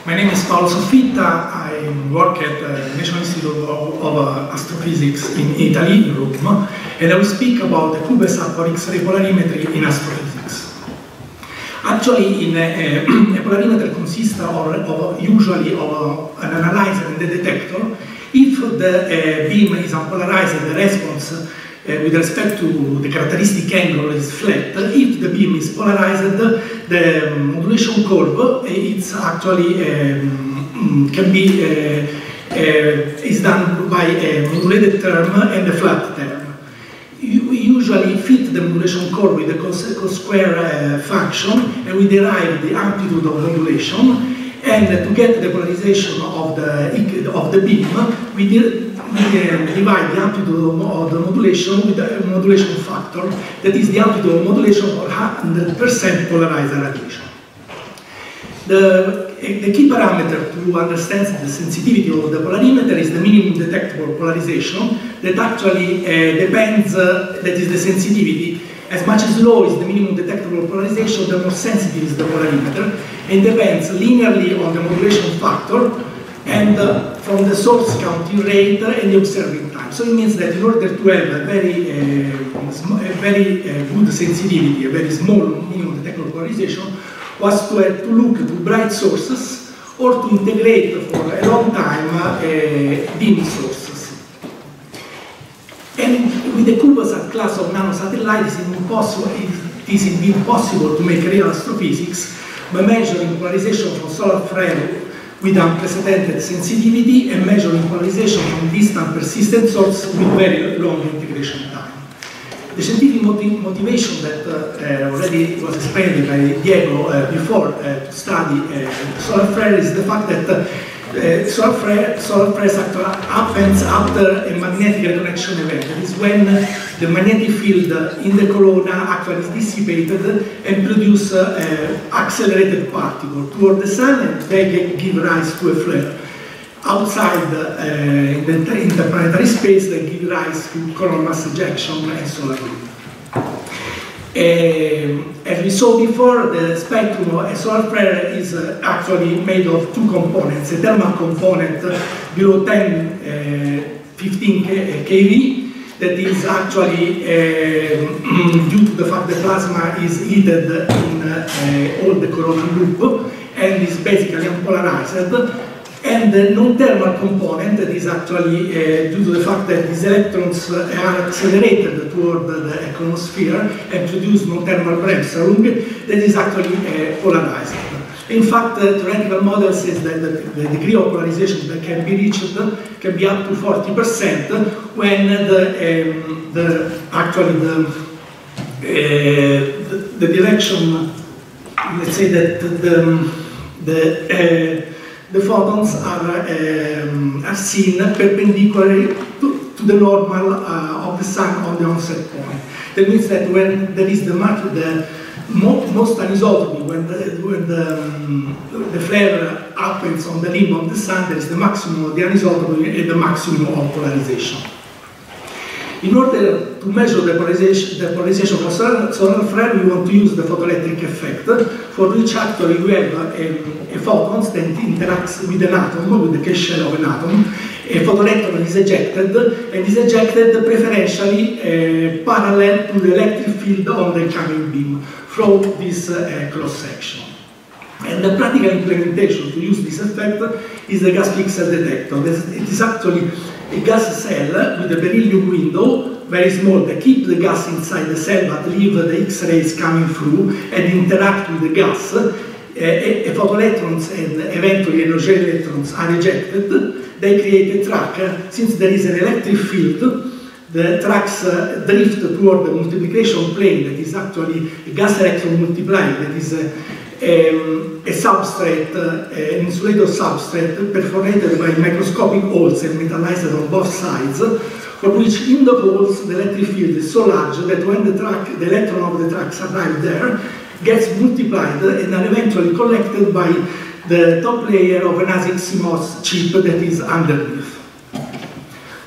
My name is Paolo Soffitta. I work at the National Institute of Astrophysics in Italy, in Rome, and I will speak about the CubeSat or X-ray polarimetry in astrophysics. Actually, a polarimeter consists usually of an analyzer and a detector. If the beam is unpolarized, the response with respect to the characteristic angle is flat. If the beam is polarized, the modulation curve it's actually can be is done by a modulated term and a flat term. We usually fit the modulation curve with the cos-square function, and we derive the amplitude of modulation. And to get the polarization of the beam, we divide the amplitude of the modulation with the modulation factor, that is the amplitude of modulation for 100% polarized radiation. The key parameter to understand the sensitivity of the polarimeter is the minimum detectable polarization, that actually depends, that is the sensitivity. As much as low is the minimum detectable polarization, the more sensitive is the polarimeter, and depends linearly on the modulation factor and from the source counting rate and the observing time. So it means that in order to have a very good sensitivity, a very small minimum detectable polarization, was to look to bright sources or to integrate for a long time dim sources. And with the CubeSat class of nanosatellites, it is impossible to make real astrophysics by measuring polarization from solar flare with unprecedented sensitivity and measuring polarization from distant persistent source with very long integration time. The scientific motivation that already was explained by Diego before to study solar flare is the fact that solar flare happens after a magnetic reconnection event. That is when the magnetic field in the corona actually is dissipated and produce accelerated particles toward the sun, and they give rise to a flare. Outside in the interplanetary space, they give rise to coronal mass ejection and solar wind. As we saw before, the spectrum of a solar flare is actually made of two components: a thermal component below 15 keV, that is actually due to the fact that plasma is heated in all the coronal loop and is basically unpolarized. And the non-thermal component that is actually due to the fact that these electrons are accelerated toward the econosphere and produce non-thermal Bremsstrahlung, that is actually polarized. In fact, the theoretical model says that the degree of polarization that can be reached can be up to 40% when the direction, let's say that the photons are seen perpendicularly to the normal of the sun on the onset point. That means that when there is the most anisotropy, when the flare happens on the limb of the sun, there is the maximum of the anisotropy and the maximum of polarization. In order to measure the polarization of a solar flare, we want to use the photoelectric effect, for which actually we have a photon that interacts with an atom, with the K shell of an atom. A photoelectron is ejected, and is ejected preferentially parallel to the electric field on the incoming beam from this cross-section. And the practical implementation to use this effect is the gas pixel detector. It is actually a gas cell with a beryllium window, very small, that keep the gas inside the cell but leave the X-rays coming through and interact with the gas. Photoelectrons and eventually energy electrons are ejected. They create a track. Since there is an electric field, the tracks drift toward the multiplication plane, that is actually a gas electron multiplier, that is a substrate, an insulator substrate perforated by microscopic holes and metallized on both sides, for which in the holes the electric field is so large that when the electron of the tracks arrive there, gets multiplied and are eventually collected by the top layer of an ASIC CMOS chip that is underneath.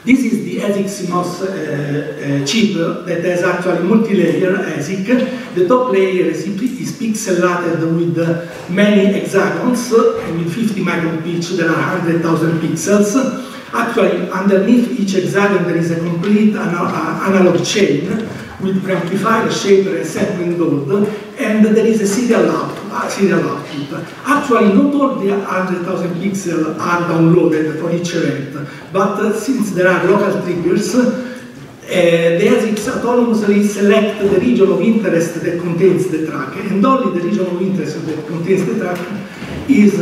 This is the ASIC CMOS chip that has actually multi-layer ASIC. The top layer is pixelated with many hexagons. With 50 micron pitch, there are 100,000 pixels. Actually, underneath each hexagon, there is a complete analog chain with preamplifier, shaper, and sampling load, and there is a serial output. Actually, not all the 100,000 pixels are downloaded for each event, but since there are local triggers, the ASICs autonomously select the region of interest that contains the track, and only the region of interest that contains the track is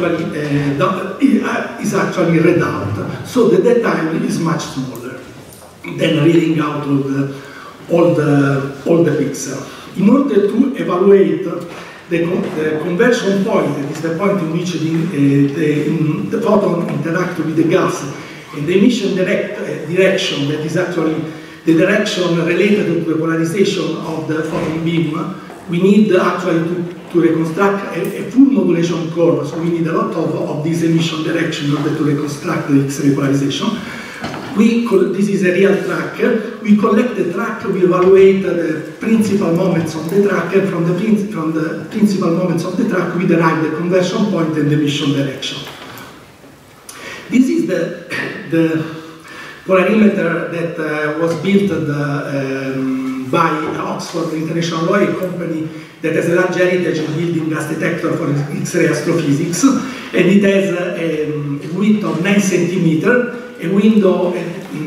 actually read out. So the dead time is much smaller than reading out of all the pixels. In order to evaluate the conversion point, that is the point in which the photon interacts with the gas, and the emission direction, that is actually the direction related to the polarization of the photon beam, we need actually to reconstruct a full modulation curve, so we need a lot of this emission direction in order to reconstruct the X-ray polarization. This is a real track. We collect the track, we evaluate the principal moments of the track, and from the principal moments of the track, we derive the conversion point and the emission direction. This is the polarimeter that was built by Oxford International Law, a company that has a large heritage in building gas detector for X-ray astrophysics, and it has a width of 9 centimeters, a window of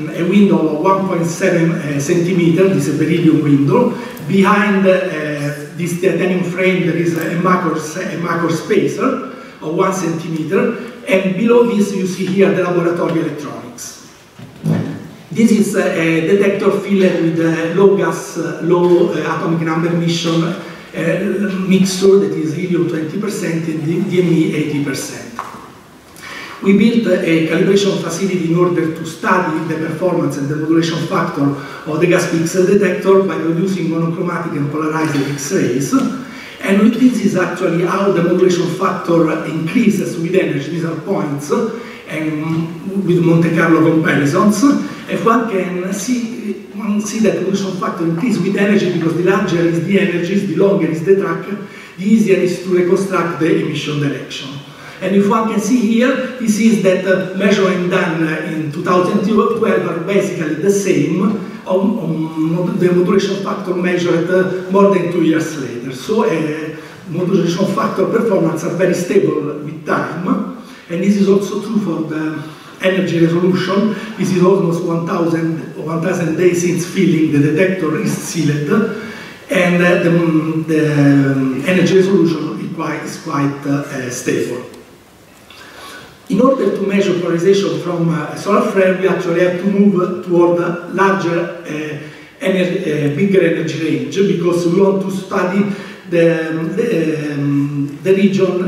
1.7 centimeters, this is a beryllium window. Behind this titanium frame there is a Makor spacer of 1 centimeter, and below this you see here the laboratory electronics. This is a detector filled with low gas, low atomic number emission mixture that is helium 20% and DME 80%. We built a calibration facility in order to study the performance and the modulation factor of the gas pixel detector by producing monochromatic and polarized X-rays. And this is actually how the modulation factor increases with energy. These are points and with Monte Carlo comparisons. If one can see that the modulation factor increases with energy because the larger is the energy, the longer is the track, the easier is to reconstruct the emission direction. And if one can see here, this is that measurement done in 2012 are basically the same on the modulation factor measured more than 2 years later. So modulation factor performance are very stable with time, and this is also true for the energy resolution. This is almost 1,000 days since filling, the detector is sealed, and the energy resolution is quite stable. In order to measure polarization from a solar flare, we actually have to move toward a larger, bigger energy range, because we want to study the region,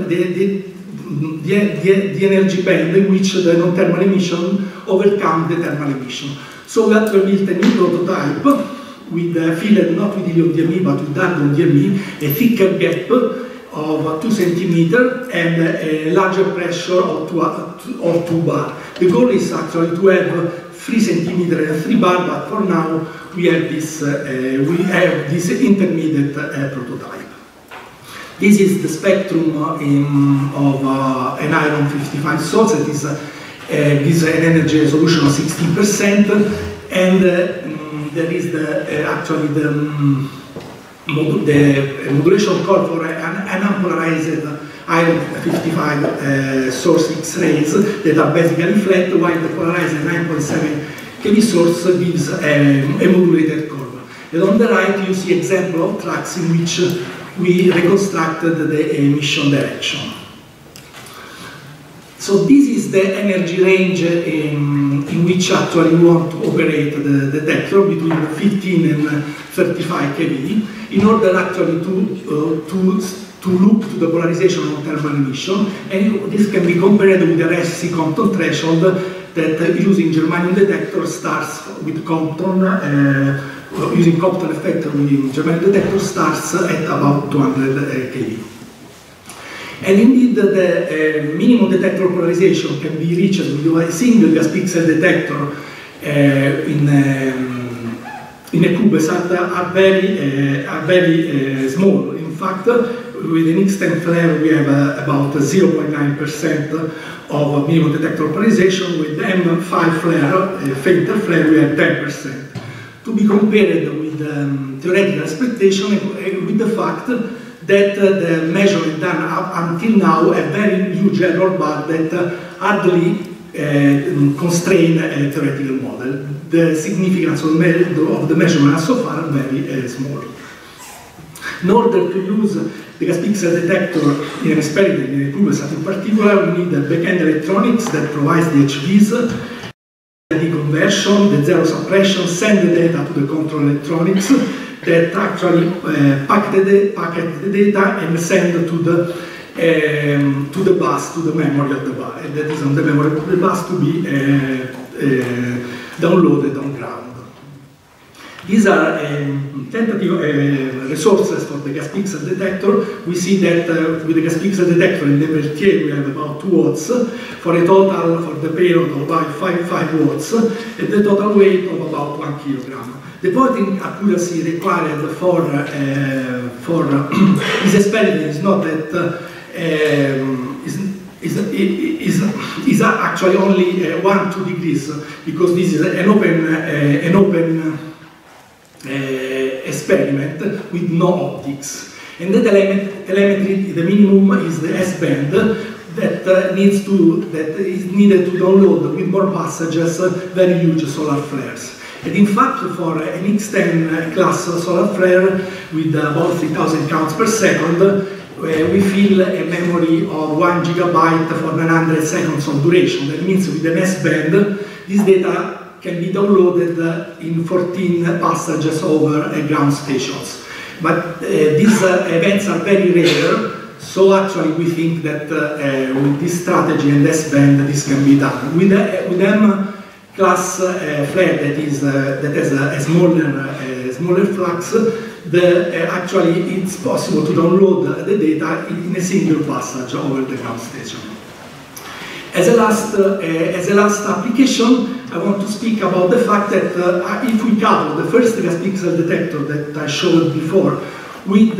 the energy band in which the non-thermal emission overcome the thermal emission. So we actually built a new prototype with filled not with helium DME but with argon DME, a thicker gap of 2 centimeters and a larger pressure of 2 bar. The goal is actually to have 3 centimeters and 3 bar, but for now we have this intermediate prototype. This is the spectrum of an iron 55 source that is gives an energy resolution of 16%, and there is actually the modulation curve for an unpolarized iron 55 source X-rays that are basically flat, while the polarized 9.7 kV source gives a modulated curve. And on the right you see example of tracks in which we reconstructed the emission direction. So this is the energy range in which actually we want to operate the detector, between 15 and 35 kV, in order actually to look to the polarization of thermal emission. And this can be compared with the RSC Compton threshold that using germanium detector starts with Compton, using Compton effect with germanium detector starts at about 200 kV. And indeed, the minimum detector polarization can be reached with a single gas pixel detector in a CubeSat are very small. In fact, with an X10 flare, we have about 0.9% of minimum detector polarization. With M5 flare, fainter flare, we have 10%. To be compared with theoretical expectation with the fact that the measurement done up until now a very huge error bar that hardly constrain a theoretical model. The significance of the measurement so far are very small. In order to use the gas pixel detector in an experiment in a CubeSat in particular, we need the backend electronics that provides the HVs, the deconversion, the zero suppression, send the data to the control electronics that actually packet the data and send to the bus, to the memory of the bus, that is on the memory of the bus to be downloaded on ground. These are tentative resources for the gas pixel detector. We see that with the gas pixel detector in the Mertier we have about 2 watts, for a total for the payload of about 5 watts, and the total weight of about 1 kilogram. The pointing accuracy required for this experiment is not that is actually only 1-2 degrees, because this is an open experiment with no optics. And the telemetry, the minimum is the S-band that is needed to download with more passages very huge solar flares. And in fact, for an X10 class solar flare with about 3,000 counts per second, we fill a memory of 1 gigabyte for 900 seconds of duration. That means with an S-band, this data can be downloaded in 14 passages over ground stations. But these events are very rare, so actually we think that with this strategy and S-band this can be done. With M-class flare that has a smaller flux, actually it's possible to download the data in a single passage over the ground station. As a last application, I want to speak about the fact that if we couple the first gas pixel detector that I showed before with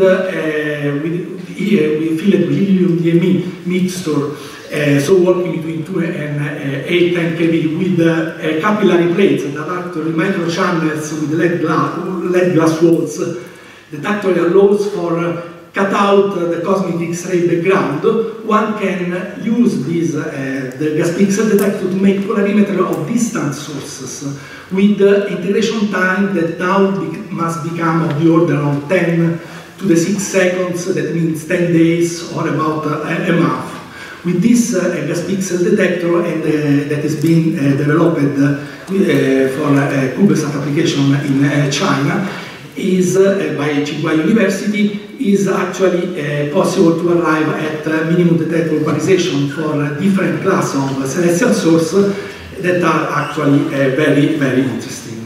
filled with helium DME mixture, so working between 2 and 8 kV with capillary plates that are actually microchannels with lead glass walls that actually allows for cut out the cosmic X-ray background, one can use this, the gas pixel detector to make polarimetry of distant sources with integration time that now must become of the order of 10 to the 6 seconds, that means 10 days or about a month. With this gas pixel detector and that is being developed for CubeSat application in China, is by Tsinghua University, is actually possible to arrive at minimum detectable polarization for different class of celestial sources that are actually very, very interesting.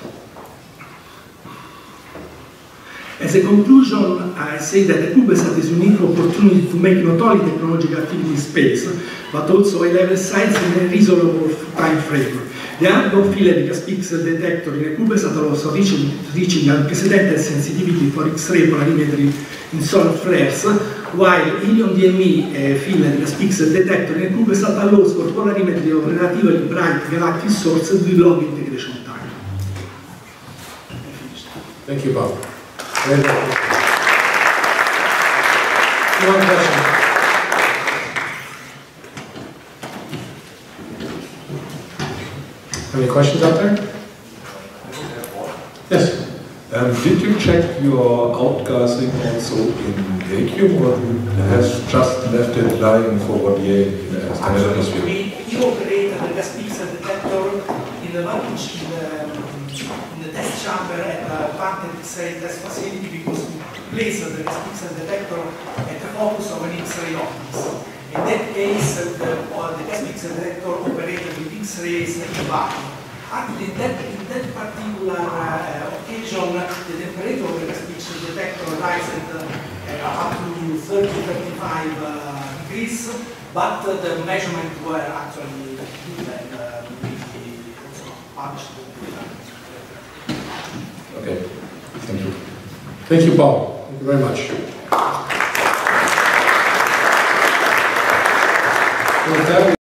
As a conclusion, I say that the CubeSat is a unique opportunity to make not only technological activity in space, but also high-level science in a reasonable time frame. The hard-filled gas pixel detector in a CubeSat allows reaching unprecedented sensitivity for X-ray polarimetry in solar flares, while helium DME filled gas pixel detector in a CubeSat allows for polarimetry of relatively bright galactic sources with long integration time. Thank you, Bob. One question. Any questions out there? Yes. Did you check your outgassing also in vacuum, or has just left it lying for 1 year in the atmosphere? We operate the gas pixel detector in the test chamber at the Quantum X-ray test facility, because we place the gas pixel detector at the focus of an X-ray optics. In that case, the gas pixel detector operated with X-rays in vacuum. Actually, in that particular occasion, the temperature of the gas pixel detector rises up to 30-35 degrees, but the measurements were actually good and Okay, thank you. Thank you, Paul. Thank you very much. With that,